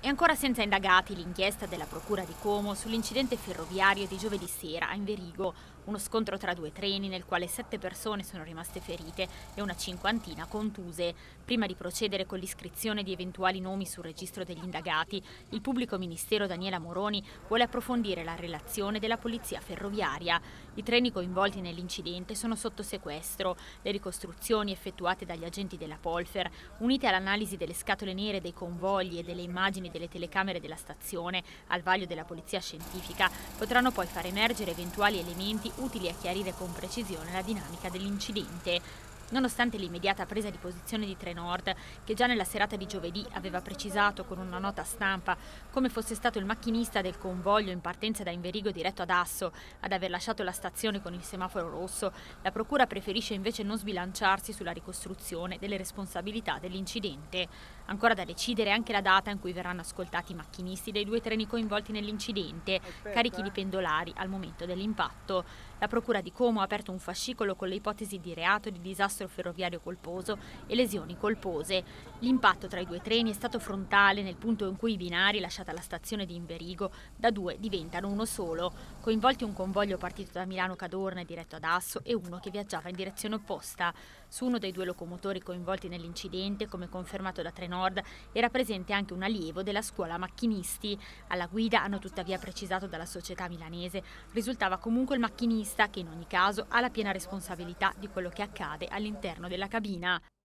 È ancora senza indagati l'inchiesta della Procura di Como sull'incidente ferroviario di giovedì sera a Inverigo, uno scontro tra due treni nel quale 7 persone sono rimaste ferite e una cinquantina contuse. Prima di procedere con l'iscrizione di eventuali nomi sul registro degli indagati, il pubblico ministero Daniela Moroni vuole approfondire la relazione della polizia ferroviaria. I treni coinvolti nell'incidente sono sotto sequestro. Le ricostruzioni effettuate dagli agenti della Polfer, unite all'analisi delle scatole nere dei convogli e delle immagini delle telecamere della stazione al vaglio della polizia scientifica, potranno poi far emergere eventuali elementi utili a chiarire con precisione la dinamica dell'incidente. Nonostante l'immediata presa di posizione di Trenord, che già nella serata di giovedì aveva precisato con una nota stampa come fosse stato il macchinista del convoglio in partenza da Inverigo diretto ad Asso ad aver lasciato la stazione con il semaforo rosso, la procura preferisce invece non sbilanciarsi sulla ricostruzione delle responsabilità dell'incidente. Ancora da decidere anche la data in cui verranno ascoltati i macchinisti dei due treni coinvolti nell'incidente, carichi di pendolari al momento dell'impatto. La Procura di Como ha aperto un fascicolo con le ipotesi di reato di disastro ferroviario colposo e lesioni colpose. L'impatto tra i due treni è stato frontale nel punto in cui i binari, lasciata la stazione di Inverigo, da due diventano uno solo. Coinvolti un convoglio partito da Milano Cadorna e diretto ad Asso e uno che viaggiava in direzione opposta. Su uno dei due locomotori coinvolti nell'incidente, come confermato da Trenord, era presente anche un allievo della scuola macchinisti. Alla guida, hanno tuttavia precisato dalla società milanese, risultava comunque il macchinista che in ogni caso ha la piena responsabilità di quello che accade all'interno della cabina.